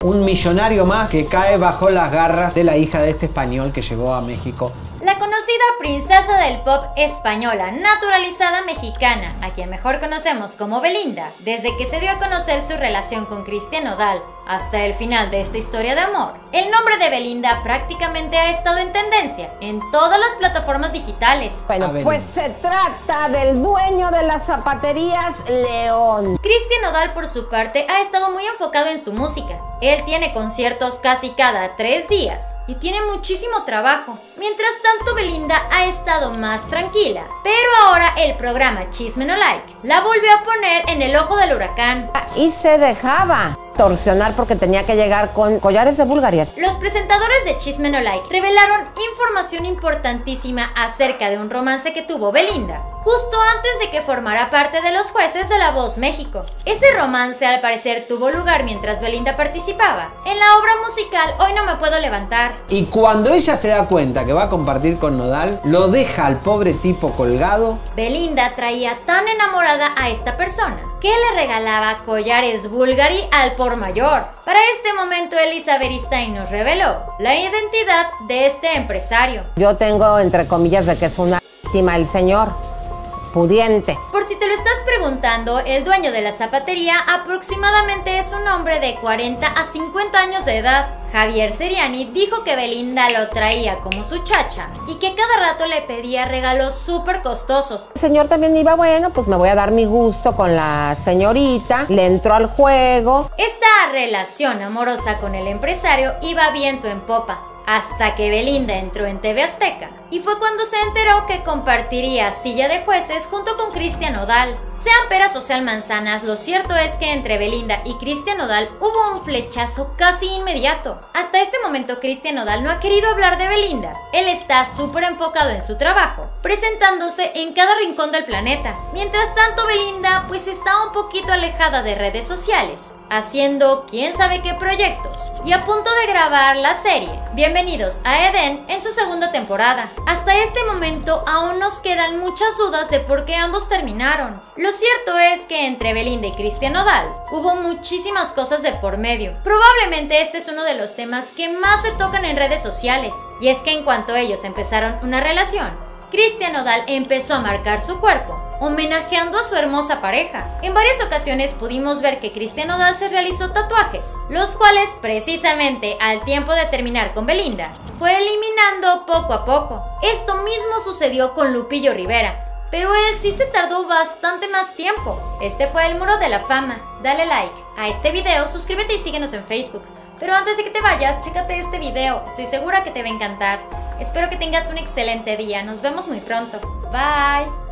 un millonario más que cae bajo las garras de la hija de este español que llegó a México. La conocida princesa del pop española, naturalizada mexicana, a quien mejor conocemos como Belinda, desde que se dio a conocer su relación con Cristian Nodal hasta el final de esta historia de amor. El nombre de Belinda prácticamente ha estado en tendencia en todas las plataformas digitales. Bueno, pues se trata del dueño de las zapaterías León. Cristian Nodal, por su parte, ha estado muy enfocado en su música. Él tiene conciertos casi cada 3 días y tiene muchísimo trabajo. Mientras tanto, Belinda ha estado más tranquila. Pero ahora el programa Chisme No Like la volvió a poner en el ojo del huracán. Y se dejaba torsionar porque tenía que llegar con collares de Bulgarias. Los presentadores de Chisme No Like revelaron información importantísima acerca de un romance que tuvo Belinda justo antes de que formara parte de los jueces de La Voz México. Ese romance al parecer tuvo lugar mientras Belinda participaba en la obra musical Hoy No Me Puedo Levantar. Y cuando ella se da cuenta que va a compartir con Nodal, lo deja al pobre tipo colgado. Belinda traía tan enamorada a esta persona que le regalaba collares Bulgari al por mayor. Para este momento, Elisa Beristain nos reveló la identidad de este empresario. Yo tengo entre comillas de que es una víctima el señor. Pudiente. Por si te lo estás preguntando, el dueño de la zapatería aproximadamente es un hombre de 40 a 50 años de edad. Javier Seriani dijo que Belinda lo traía como su chacha y que cada rato le pedía regalos súper costosos. El señor también iba, bueno, pues me voy a dar mi gusto con la señorita, le entró al juego. Esta relación amorosa con el empresario iba viento en popa, hasta que Belinda entró en TV Azteca y fue cuando se enteró que compartiría silla de jueces junto con Cristian Nodal. Sean peras o sean manzanas, lo cierto es que entre Belinda y Cristian Nodal hubo un flechazo casi inmediato. Hasta este momento Cristian Nodal no ha querido hablar de Belinda. Él está súper enfocado en su trabajo, presentándose en cada rincón del planeta. Mientras tanto, Belinda pues está un poquito alejada de redes sociales, haciendo quién sabe qué proyectos y a punto de grabar la serie Bienvenidos a Edén en su segunda temporada. Hasta este momento aún nos quedan muchas dudas de por qué ambos terminaron. Lo cierto es que entre Belinda y Cristian Nodal hubo muchísimas cosas de por medio. Probablemente este es uno de los temas que más se tocan en redes sociales, y es que en cuanto ellos empezaron una relación, Cristian Nodal empezó a marcar su cuerpo, homenajeando a su hermosa pareja. En varias ocasiones pudimos ver que Cristian Nodal se realizó tatuajes, los cuales precisamente al tiempo de terminar con Belinda, fue eliminando poco a poco. Esto mismo sucedió con Lupillo Rivera, pero él sí se tardó bastante más tiempo. Este fue el Muro de la Fama. Dale like a este video, suscríbete y síguenos en Facebook. Pero antes de que te vayas, chécate este video, estoy segura que te va a encantar. Espero que tengas un excelente día, nos vemos muy pronto. Bye.